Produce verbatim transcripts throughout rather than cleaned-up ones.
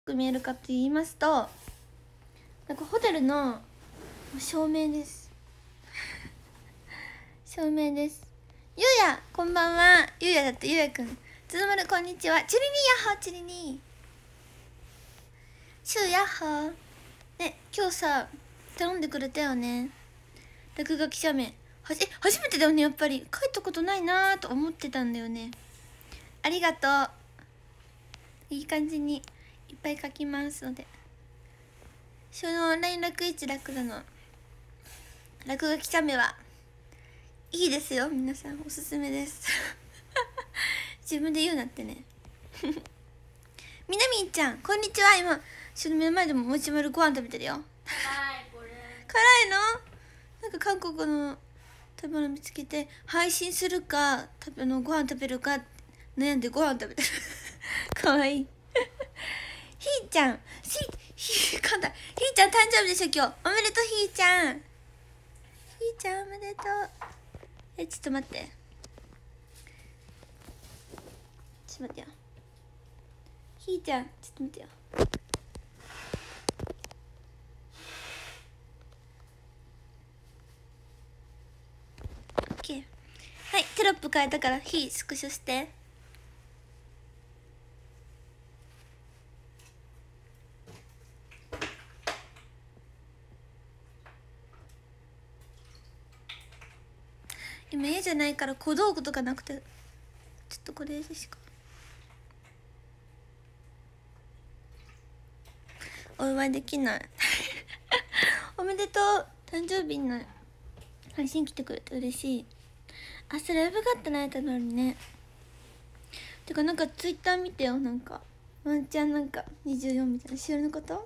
く見えるかと言いますと、なんかホテルの照明です照明です。ゆうやこんばんは。ゆうやだってゆうやくん。つのまるこんにちは。チリニーヤッホーチリニー。シューヤッホー。ね、今日さ頼んでくれたよね、落書き写メ。はじえ初めてだよね。やっぱり書いたことないなーと思ってたんだよね。ありがとう。いい感じにいっぱい書きますので、そのオンライン楽一楽座の落書き写メはいいですよ。皆さんおすすめです自分で言うなってねみなみんちゃんこんにちは。今その目の前でももちまるご飯食べてるよ。 辛いこれ。 辛いの？なんか韓国の食べ物見つけて配信するか食べのご飯食べるか悩んでご飯食べてるかわいいひーちゃんひひーかんだ。ひーちゃん誕生日でしょ今日。おめでとうひーちゃん。ひーちゃんおめでとう。えちょっと待ってちょっと待ってよ。ひーちゃんちょっと待ってよ。オッケー。はいテロップ変えたからひースクショして。今家じゃないから小道具とかなくてちょっとこれでしかお祝いできないおめでとう。誕生日の配信来てくれて嬉しい。明日ライブがあったら会えたのにね。てかなんかツイッター見てよ。なんかワンチャンなんかにじゅうよんみたいなしおりのこと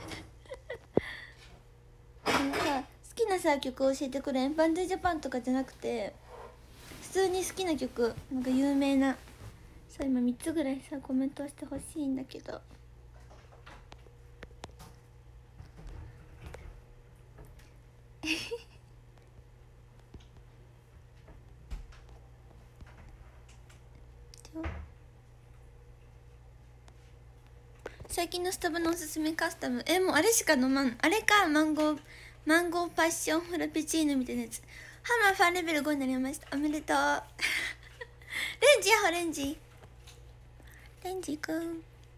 なんか好きなさ曲教えてくれん。バンドジャパンとかじゃなくて普通に好きな曲なんか有名なさ。今みっつぐらいさコメントしてほしいんだけど最近のスタバのおすすめカスタム。えもうあれしか飲まん。あれかマンゴーマンゴーパッションフラペチーノみたいなやつ。ハマーファンレベルごになりました。おめでとうレンジやほレンジレンジくんも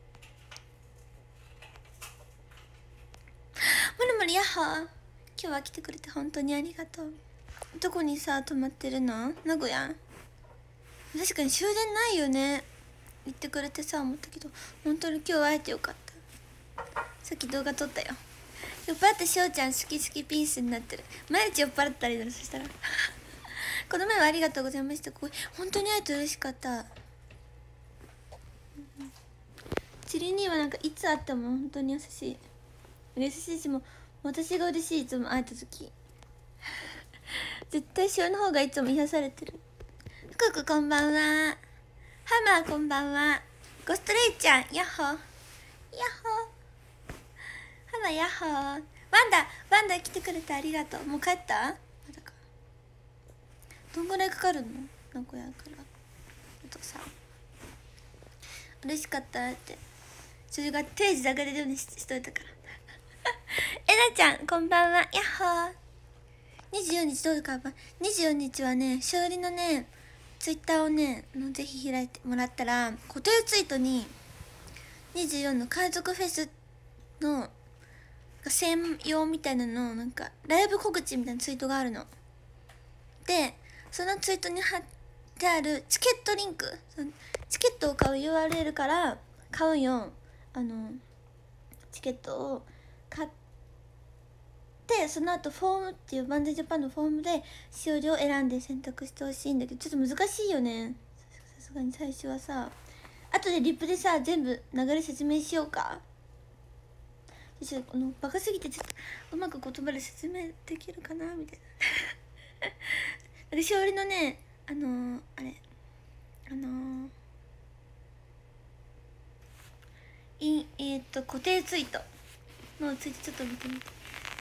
りもりやっほー。今日は来てくれて本当にありがとう。どこにさ泊まってるの？名古屋？確かに終電ないよね。言ってくれてさ思ったけど本当に今日会えてよかった。さっき動画撮ったよ。酔っ払ってしおちゃん好き好きピースになってる。毎日酔っ払ったりだろ。そしたらこの前はありがとうございました。これ本当に会えて嬉しかった。チリにはなんかいつ会っても本当に優しい。優しいしも私が嬉しい。いつも会えた時絶対しおの方がいつも癒されてる。福くこんばんは。ハマーこんばんは。ゴストレイちゃんヤッホーヤッホー。ハマーヤッホー。ワンダワンダ来てくれてありがとう。もう帰った？まだか。どんぐらいかかるの？名古屋からあとさ嬉しかったってそれが定時で上がれるように し, しといたからえなちゃんこんばんはヤッホー。にじゅうよっかどうかばにじゅうよっかはね勝利のねツイッターをねのぜひ開いてもらったら固定ツイートににじゅうよっかの海賊フェスの専用みたいなのなんかライブ告知みたいなツイートがあるので、そのツイートに貼ってあるチケットリンク、チケットを買う ユーアールエル から買うよ。あのチケットを買ってその後フォームっていうバンドジャパンのフォームでしおりを選んで選択してほしいんだけどちょっと難しいよねさすがに最初はさ。あとでリップでさ全部流れ説明しようか。ちょっとこのバカすぎてちょっとうまく言葉で説明できるかなみたいなしおりのねあのー、あれあのー、いえー、っと固定ツイートのツイートちょっと見てみて。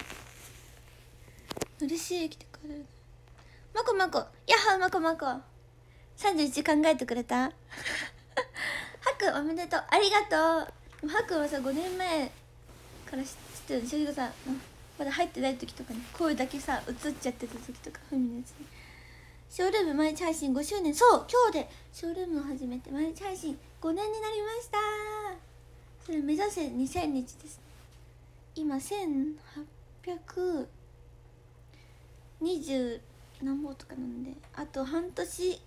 嬉しい来てくれる。まこまこやっはーまこまこさんじゅういち考えてくれたはくおめでとうありがとう。 もはくんはさごねんまえから知ってる。それがさまだ入ってない時とかに声だけさ映っちゃってた時とかふみのやつにショールーム毎日配信ごしゅうねん、そう今日でショールームを始めて毎日配信ごねんになりました。それ目指せにせんにちですね。今せんはっぴゃくにじゅう何本とかなんで、あと半年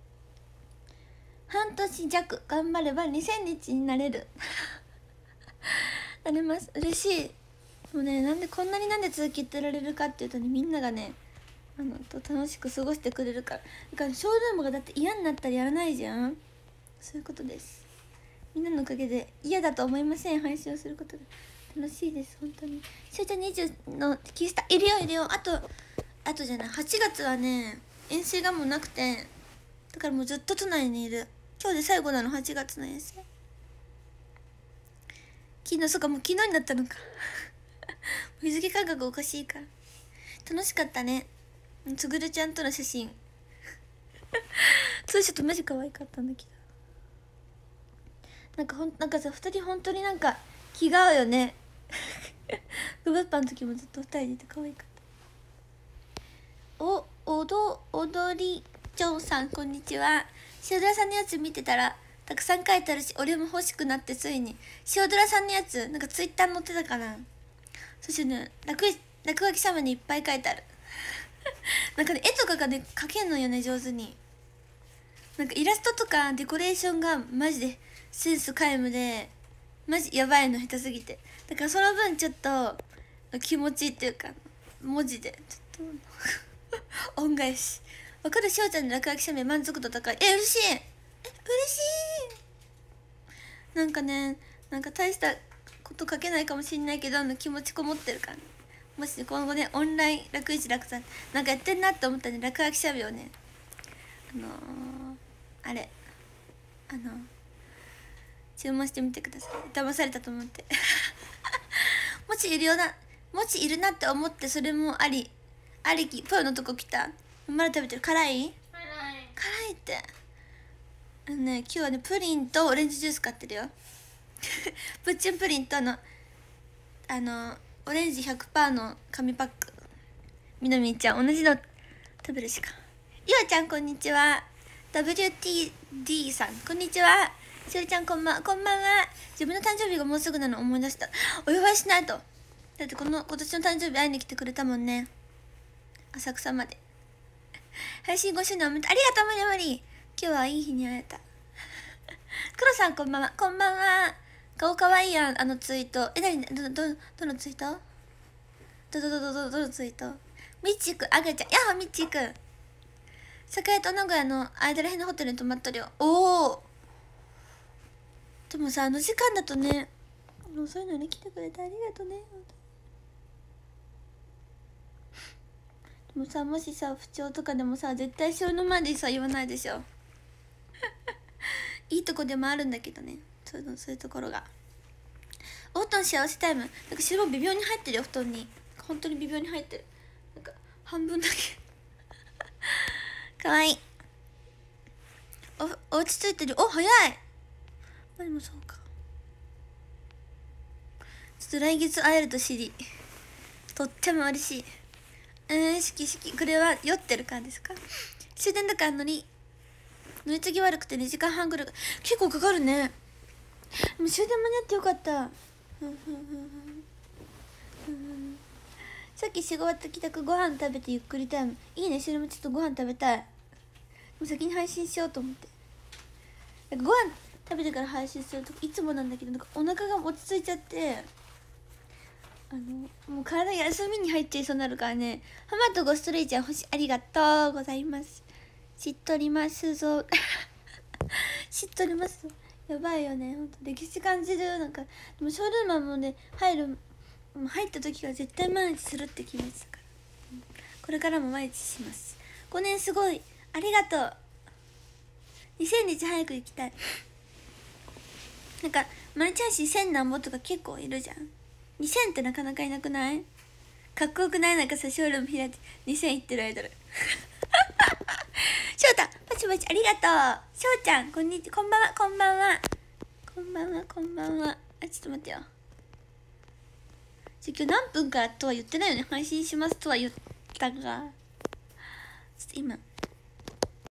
半年弱頑張ればにせんにちになれるなれます。嬉しい。もうね、なんでこんなになんで続けてられるかっていうとね、みんながねあのと楽しく過ごしてくれるから。だからショールームがだって嫌になったらやらないじゃん。そういうことです。みんなのおかげで嫌だと思いません。配信をすることが楽しいです。本当に。しょうちゃんにじゅうのキースターいるよいるよ。あとあとじゃない、はちがつはね遠征がもうなくて、だからもうずっと都内にいる。今日で最後なの、はちがつの遠征。昨日、そっかもう昨日になったのか日付感覚おかしいから。楽しかったね。つぐるちゃんとの写真ツーショットマジ可愛かったんだけど、なんかほんなんかさふたり本当になんか気が合うよねグブッパの時もずっとふたりでいて可愛かった。おおど踊り嬢さんこんにちは。塩ドラさんのやつ見てたらたくさん書いてあるし、俺も欲しくなってついに塩ドラさんのやつなんかツイッターに載ってたかな。そしてね落落書き様にいっぱい書いてあるなんかね絵とかがね描けんのよね上手に。なんかイラストとかデコレーションがマジでセンス皆無でマジやばいの下手すぎて、だからその分ちょっと気持ちいいっていうか文字でちょっと恩返し。わかる。しおちゃんの落書き写メ満足度高い。え嬉しい。え嬉しい。なんかねなんか大したこと書けないかもしんないけどあの気持ちこもってるから、ね、もし今後ねオンライン楽一楽さんなんかやってんなって思ったらね落書き写メをねあのー、あれあのー、注文してみてください。騙されたと思ってもしいるよなもしいるなって思って、それもありありき。プロのとこ来た。まだ食べてる。辛い辛い辛いってあのね今日はねプリンとオレンジジュース買ってるよプッチュンプリンとあのあのオレンジ ひゃくパーセント の紙パック。みなみちゃん同じの食べるしか。ゆあちゃんこんにちは。 ダブリューティーディー さんこんにちは。しおりちゃんこんばんこんばんは。自分の誕生日がもうすぐなの思い出した。お祝いしないと。だってこの今年の誕生日会いに来てくれたもんね、浅草まで。配信ごしゅうねんおめでとう。ありがとう無理無理。今日はいい日に会えた黒さんこんばんは。こんばんは。顔かわいいやんあのツイート。えなにどどどのツイートどどどどどどのツイート。みっちーくんあがちゃんやっほみっちーくん。栄と名古屋の間らへんのホテルに泊まっとるよ。おおでもさあの時間だとね遅いのに来てくれてありがとうね。でもさもしさ不調とかでもさ絶対塩の前でさ言わないでしょいいとこでもあるんだけどね、そういうのそういうところが。お布団幸せタイム。なんか白微妙に入ってるよ布団に。本当に微妙に入ってる。なんか半分だけかわいい。お落ち着いてる。お早い。まあでもそうか。ちょっと来月会えると知りとっても嬉しい。えー、しきしき。これは酔ってる感じですか。終電だから乗り乗り継ぎ悪くてにじかんはんぐらい。結構かかるね。でも終電間に合ってよかったさっき仕事帰宅ご飯食べてゆっくりタイム。いいね。それもちょっとご飯食べたい。もう先に配信しようと思って。なんかご飯食べてから配信するといつもなんだけどなんかお腹が落ち着いちゃってあのもう体休みに入っちゃいそうになるからね。ハマとゴストレイちゃん星ありがとうございます。知っとりますぞ知っとりますぞ。やばいよねほんと歴史感じる。なんかでもショールーマンもね入る入った時は絶対毎日するって決めてたから、うん、これからも毎日します。ごねんすごいありがとう。にせんにち早く行きたい。なんか毎日配信せんなんぼとか結構いるじゃん。にせんってなかなかいなくない？かっこよくない？なんかさショールーム開いてにせんいってるアイドル翔太パチパチありがとう。しょうちゃんこんにちこんばんはこんばんはこんばんはこんばんは。 あ、ちょっと待ってよ。じゃ今日何分からとは言ってないよね。配信しますとは言ったが、ちょっと今